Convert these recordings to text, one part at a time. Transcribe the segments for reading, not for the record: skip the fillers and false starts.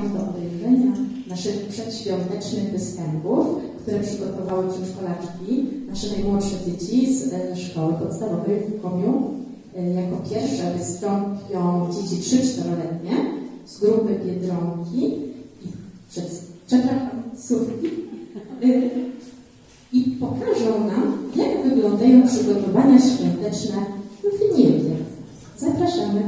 do obejrzenia naszych przedświątecznych występów, które przygotowały przedszkolaczki, nasze najmłodsze dzieci z szkoły podstawowej w Komiu. Jako pierwsze wystąpią dzieci 3-4-letnie z grupy Biedronki i pokażą nam, jak wyglądają przygotowania świąteczne w niebie. Zapraszamy.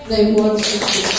najmłodszych dzieci.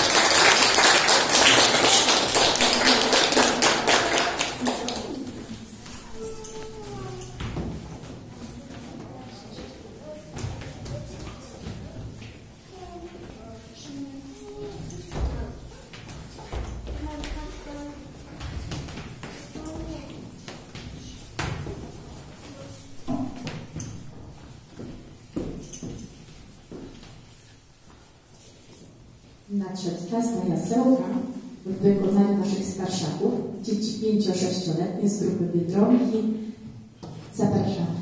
Nadszedł czas na jasełka w wykonaniu naszych starszaków, dzieci 5-6-letnie z grupy Biedronki. Zapraszamy.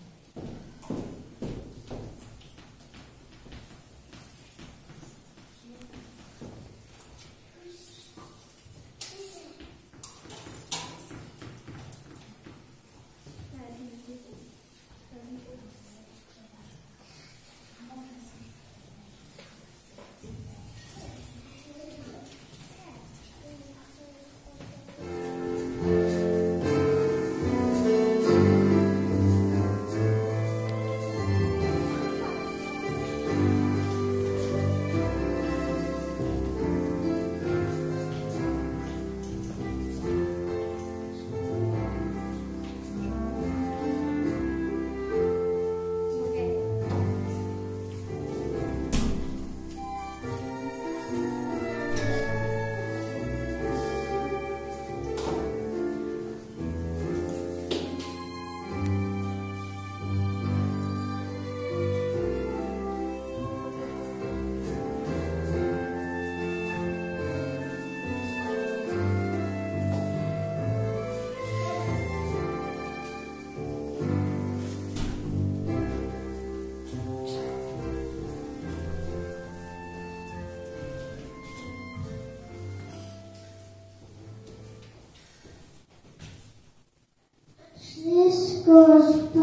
Wszystko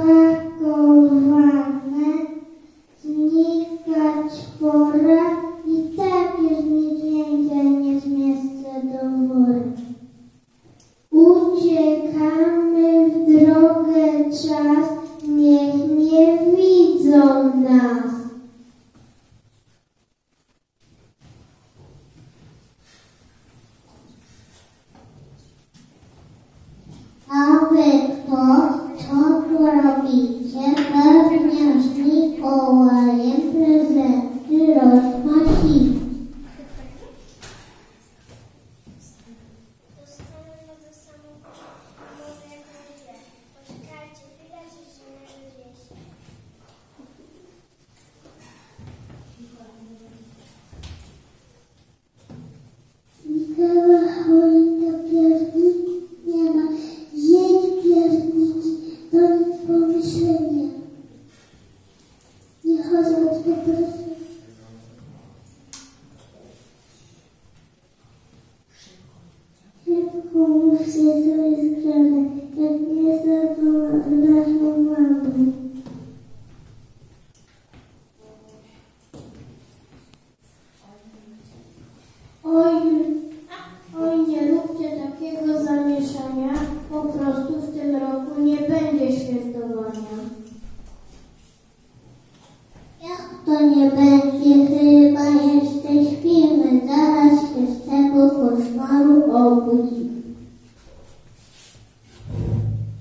spakowane, znikać pora i tak już nic więcej nie zmieszczę do wora. Uciekamy w drogę, czas, niech nie widzą nas. A wy co tu robicie? Pewnie z Mikołajem prezenty rozmasili. Dostanę ze samochodu, może jakąś grę. Poczekajcie chwilę, że się narzedzieście. Mikołaj choinka pierniki nie ma. Jedź pierniki, to nic pomyślenia. Nie chodzą od poprosu. Szybko mówcie, co jest grane, jak nie zawoła naszą mamę. Oj, nie róbcie takiego zamieszania, po prostu w tym roku nie będzie świętowania. Jak to nie będzie, chyba jeszcze śpimy, zaraz się z tego koszmaru obudzimy.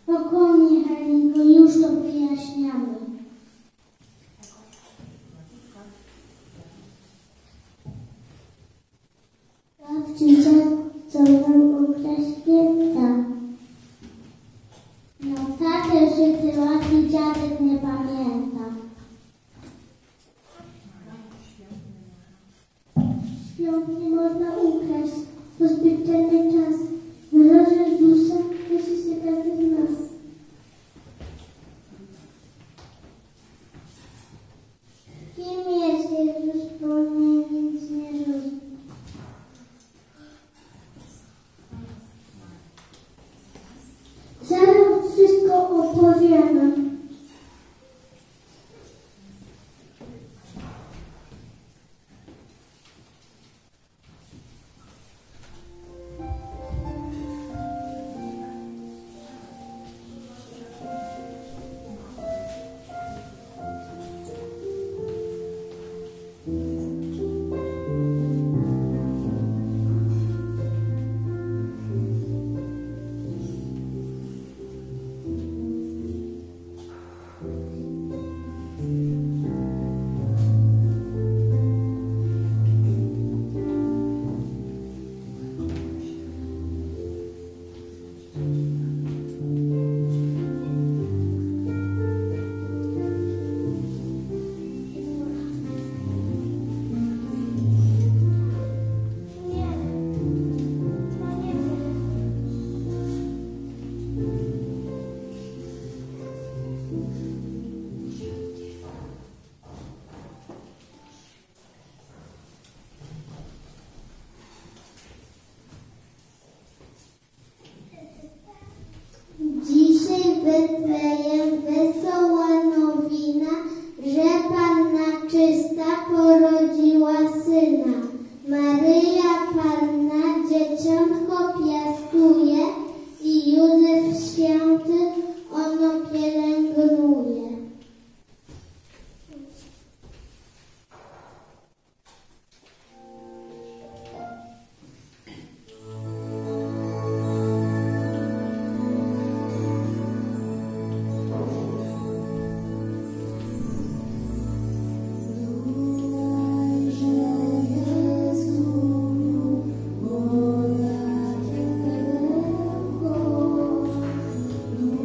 Spokojnie, Halinko, już to wyjaśniamy. Babcia, co nam ukraść święta? No takie sytuacji dziadek nie pamięta. Świąt nie można ukraść, to zbyt cenny czas. Na razie Jezusa cieszy się każdy z nas. Kim jest Jezus, bo mnie nic nie rozumie. Zaraz wszystko opowiemy. Dzisiaj Betlejem wesoła nowina, że Panna czysta porodziła syna. Maryja Panna dzieciątko piastuje i Józef święty ono pielęgnuje. Moja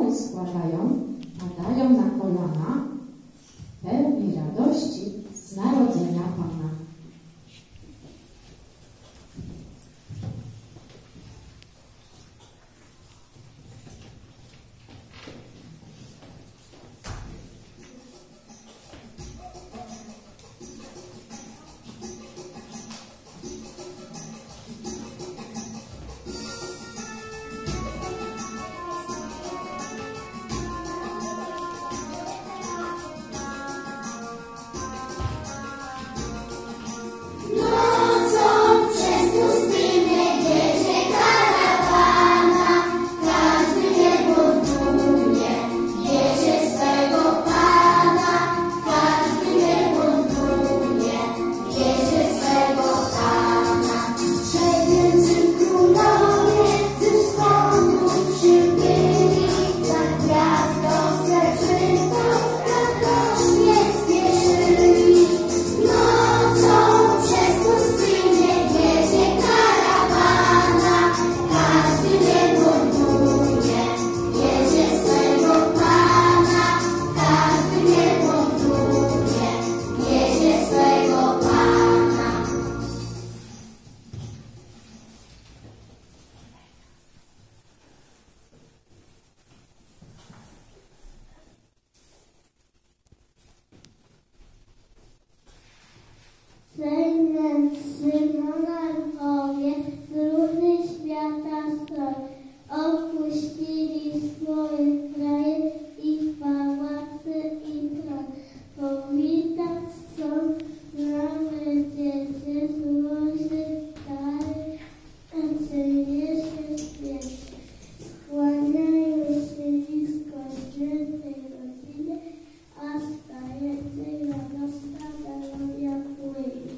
pokłony składają, padają na kolana, pełni radości z narodzenia Pana. Monarchowie z różnych świata stroj opuścili swoje kraje i pałace i tron. Powitać chcą mamy dziecię złożyć dary, a przyniesie świecie. Skłaniają się blisko świętej rodziny, a stajecie radosna melodia płynie.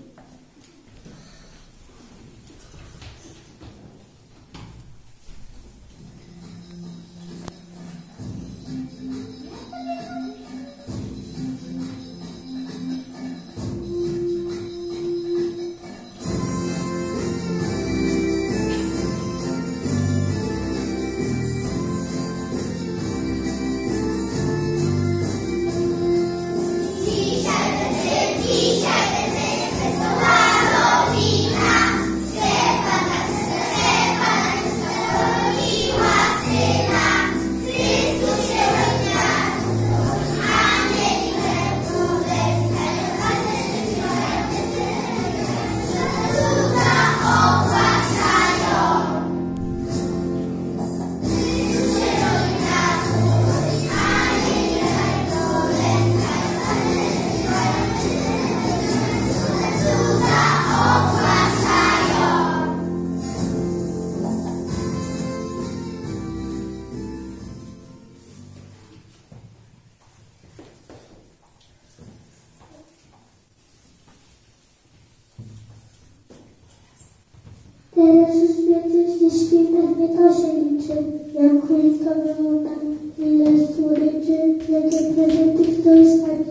Teraz już wiecie, że świtek nie to się liczy, jak króliczkowy mutant, ile słodyczy, jakie prezenty ktoś stać.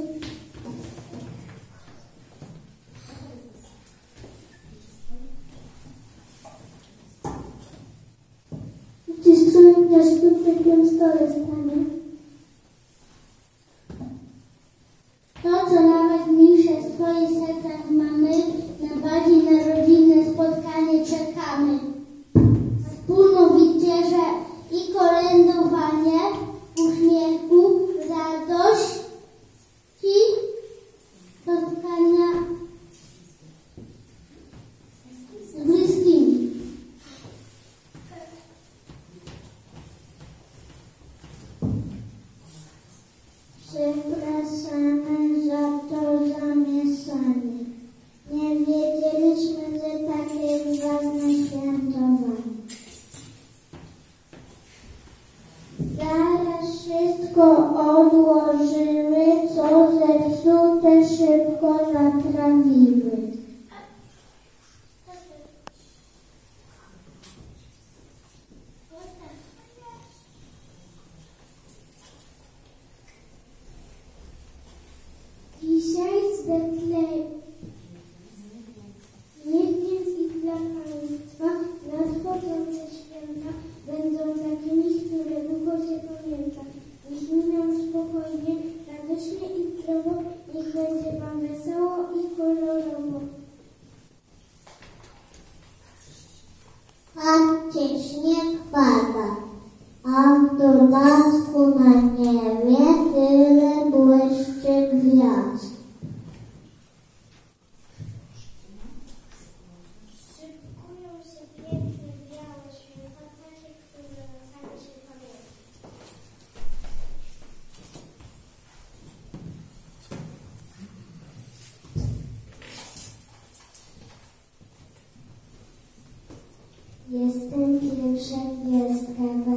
Gdzie strój na świątecznym stole stanie. To, co najważniejsze w swoich sercach mamy, najbardziej na rodzinne spotkanie czekamy. Wspólną wieczerzę i kolędowanie, uśmiechu, radości, spotkania z bliskimi. Przepraszamy za to zamieszanie. Nie wiedzieliśmy, że takie ważne świętowanie. Zaraz wszystko odłożymy, co zepsute szybko naprawimy. Dzisiaj z Betlejem, niech więc i dla Państwa nadchodzące święta będą takimi, które długo się pamięta. blasku na niebie, tyle błyszczy gwiazd. Szykują się piękne, białe święta, takie, które same się pamiętają. Jestem pierwsza gwiazdka